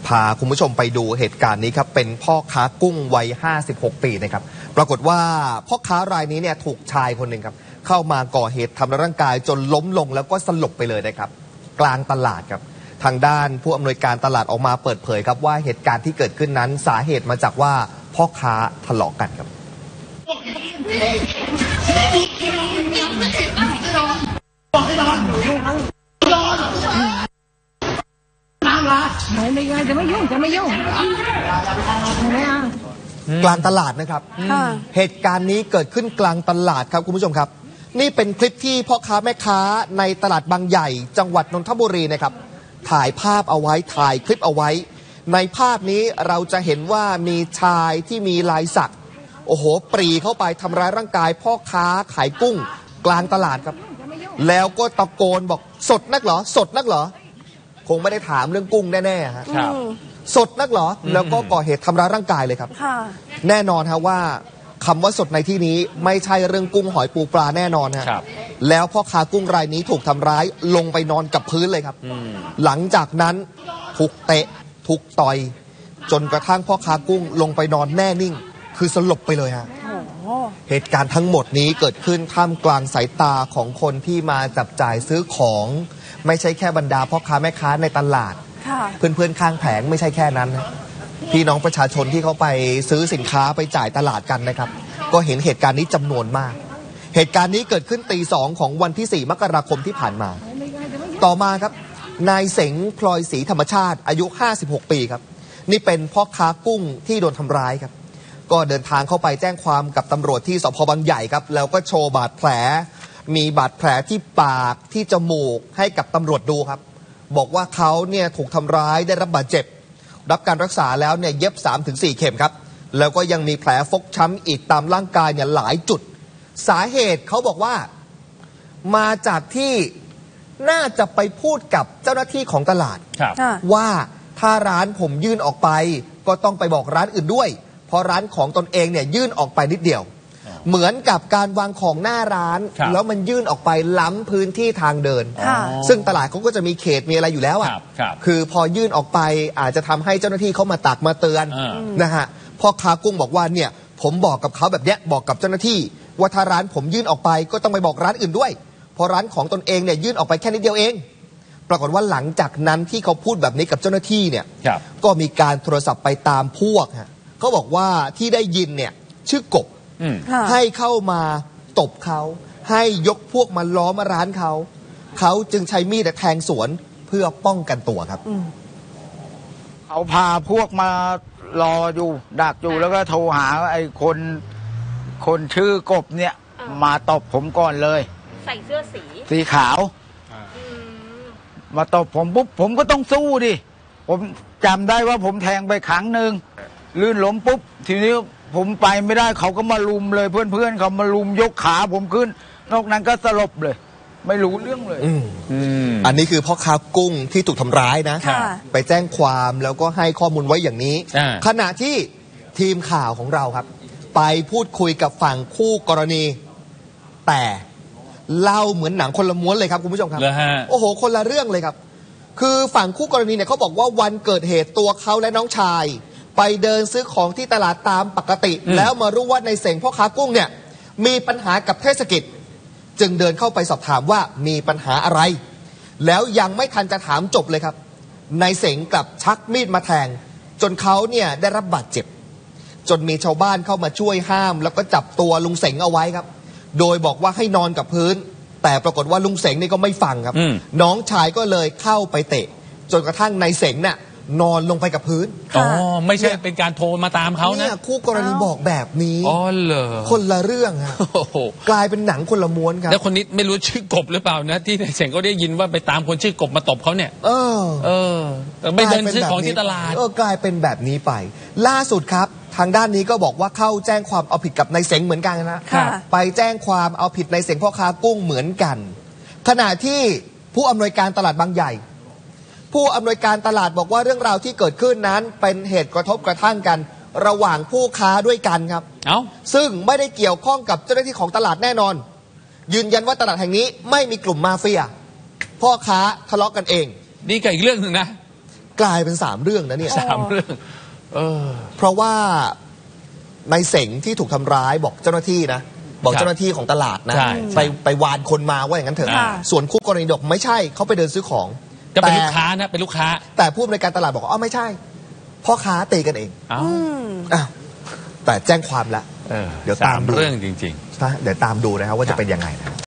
พาคุณผู้ชมไปดูเหตุการณ์นี้ครับเป็นพ่อค้ากุ้งวัย56 ปีนะครับปรากฏว่าพ่อค้ารายนี้เนี่ยถูกชายคนหนึ่งครับเข้ามาก่อเหตุทำร้ายร่างกายจนล้มลงแล้วก็สลบไปเลยนะครับกลางตลาดครับทางด้านผู้อำนวยการตลาดออกมาเปิดเผยครับว่าเหตุการณ์ที่เกิดขึ้นนั้นสาเหตุมาจากว่าพ่อค้าทะเลาะกันครับไม่จะไม่ยุ่งไม่เอากลางตลาดนะครับเหตุการณ์นี้เกิดขึ้นกลางตลาดครับคุณผู้ชมครับนี่เป็นคลิปที่พ่อค้าแม่ค้าในตลาดบางใหญ่จังหวัดนนทบุรีนะครับถ่ายภาพเอาไว้ถ่ายคลิปเอาไว้ในภาพนี้เราจะเห็นว่ามีชายที่มีลายสักโอ้โหปรีเข้าไปทำร้ายร่างกายพ่อค้าขายกุ้งกลางตลาดครับแล้วก็ตะโกนบอกสดนักเหรอสดนักเหรอคงไม่ได้ถามเรื่องกุ้งแน่ๆฮะสดนักเหรอแล้วก็ก่อเหตุทำร้ายร่างกายเลยครับแน่นอนฮะว่าคำว่าสดในที่นี้ไม่ใช่เรื่องกุ้งหอยปูปลาแน่นอนฮะแล้วพ่อค้ากุ้งรายนี้ถูกทำร้ายลงไปนอนกับพื้นเลยครับหลังจากนั้นถูกเตะถูกต่อยจนกระทั่งพ่อค้ากุ้งลงไปนอนแน่นิ่งคือสลบไปเลยฮะเหตุการณ์ทั้งหมดนี้เกิดขึ้นท่ามกลางสายตาของคนที่มาจับจ่ายซื้อของไม่ใช่แค่บรรดาพ่อค้าแม่ค้าในตลาดเพื่อนๆข้างแผงไม่ใช่แค่นั้นนะพี่น้องประชาชนที่เขาไปซื้อสินค้าไปจ่ายตลาดกันนะครับก็เห็นเหตุการณ์นี้จำนวนมากเหตุการณ์นี้เกิดขึ้นตี 2ของวันที่ 4 มกราคมที่ผ่านมาต่อมาครับนายเสงพลอยศรีธรรมชาติอายุ56 ปีครับนี่เป็นพ่อค้ากุ้งที่โดนทำร้ายครับก็เดินทางเข้าไปแจ้งความกับตำรวจที่สพบางใหญ่ครับแล้วก็โชว์บาดแผลมีบาดแผลที่ปากที่จมูกให้กับตำรวจดูครับบอกว่าเขาเนี่ยถูกทำร้ายได้รับบาดเจ็บรับการรักษาแล้วเนี่ยเย็บ 3-4 เข็มครับแล้วก็ยังมีแผลฟกช้ำอีกตามร่างกายเนี่ยหลายจุดสาเหตุเขาบอกว่ามาจากที่น่าจะไปพูดกับเจ้าหน้าที่ของตลาดว่าถ้าร้านผมยื่นออกไปก็ต้องไปบอกร้านอื่นด้วยเพราะร้านของตนเองเนี่ยยื่นออกไปนิดเดียวเหมือนกับการวางของหน้าร้านแล้วมันยื่นออกไปล้ำพื้นที่ทางเดินซึ่งตลาดเขาก็จะมีเขตมีอะไรอยู่แล้วอ่ะคือพอยื่นออกไปอาจจะทำให้เจ้าหน้าที่เขามาตักมาเตือนนะฮะพ่อค้ากุ้งบอกว่าเนี่ยผมบอกกับเขาแบบเนี้ยบอกกับเจ้าหน้าที่ว่าถ้าร้านผมยื่นออกไปก็ต้องไปบอกร้านอื่นด้วยเพราะร้านของตนเองเนี่ยยื่นออกไปแค่นิดเดียวเองปรากฏว่าหลังจากนั้นที่เขาพูดแบบนี้กับเจ้าหน้าที่เนี่ยก็มีการโทรศัพท์ไปตามพวกฮะเขาบอกว่าที่ได้ยินเนี่ยชื่อกบให้เข้ามาตบเขาให้ยกพวกมาล้อมร้านเขาจึงใช้มีดแทงสวนเพื่อป้องกันตัวครับเขาพาพวกมารออยู่ดักอยู่แล้วก็โทรหาไอ้คนชื่อกบเนี่ยมาตบผมก่อนเลยใส่เสื้อสีขาวมาตบผมปุ๊บผมก็ต้องสู้ดิผมจำได้ว่าผมแทงไปครั้งหนึ่งลื่นล้มปุ๊บทีนี้ผมไปไม่ได้เขาก็มาลุมเลยเพื่อนเขามาลุมยกขาผมขึ้นนอกนั้นก็สลบเลยไม่รู้เรื่องเลยอันนี้คือพ่อค้ากุ้งที่ถูกทำร้ายนะไปแจ้งความแล้วก็ให้ข้อมูลไว้อย่างนี้ขณะที่ทีมข่าวของเราครับไปพูดคุยกับฝั่งคู่กรณีแต่เล่าเหมือนหนังคนละม้วนเลยครับคุณผู้ชมครับโอ้โหคนละเรื่องเลยครับคือฝั่งคู่กรณีเนี่ยเขาบอกว่าวันเกิดเหตุตัวเขาและน้องชายไปเดินซื้อของที่ตลาดตามปกติแล้วมารู้ว่าในเสงพ่อค้ากุ้งเนี่ยมีปัญหากับเทศกิจจึงเดินเข้าไปสอบถามว่ามีปัญหาอะไรแล้วยังไม่ทันจะถามจบเลยครับนายเสงกลับชักมีดมาแทงจนเขาเนี่ยได้รับบาดเจ็บจนมีชาวบ้านเข้ามาช่วยห้ามแล้วก็จับตัวลุงเสงเอาไว้ครับโดยบอกว่าให้นอนกับพื้นแต่ปรากฏว่าลุงเสงนี่ก็ไม่ฟังครับน้องชายก็เลยเข้าไปเตะจนกระทั่งนายเสงน่ะนอนลงไปกับพื้นไม่ใช่เป็นการโทรมาตามเขานะเนี่ยคู่กรณีบอกแบบนี้เหรอคนละเรื่องฮะกลายเป็นหนังคนละม้วนครับแล้วคนนี้ไม่รู้ชื่อกบหรือเปล่านะที่เสียงก็ได้ยินว่าไปตามคนชื่อกบมาตบเขาเนี่ยแต่ไม่เดินซื้อของที่ตลาดกลายเป็นแบบนี้ไปล่าสุดครับทางด้านนี้ก็บอกว่าเข้าแจ้งความเอาผิดกับนายเสงเหมือนกันนะไปแจ้งความเอาผิดนายเสงพ่อค้ากุ้งเหมือนกันขณะที่ผู้อำนวยการตลาดบางใหญ่ผู้อำนวยการตลาดบอกว่าเรื่องราวที่เกิดขึ้นนั้นเป็นเหตุกระทบกระทั่งกันระหว่างผู้ค้าด้วยกันครับซึ่งไม่ได้เกี่ยวข้องกับเจ้าหน้าที่ของตลาดแน่นอนยืนยันว่าตลาดแห่งนี้ไม่มีกลุ่มมาเฟียพ่อค้าทะเลาะกันเองนี่ก็อีกเรื่องหนึ่งนะกลายเป็น3 เรื่องนะเนี่ย 3 เรื่องเพราะว่าในเสงที่ถูกทำร้ายบอกเจ้าหน้าที่นะบอกเจ้าหน้าที่ของตลาดนะไปวานคนมาว่าอย่างนั้นเถอะส่วนคู่กรณีบอกไม่ใช่เขาไปเดินซื้อของก็เป็นลูกค้านะเป็นลูกค้าแต่ผู้อำนวยการตลาดบอกอ๋อไม่ใช่พ่อค้าตีกันเองแต่แจ้งความแล้วเดี๋ยวตามดูเรื่องจริงๆเดี๋ยวตามดูนะครับว่าจะเป็นยังไงนะ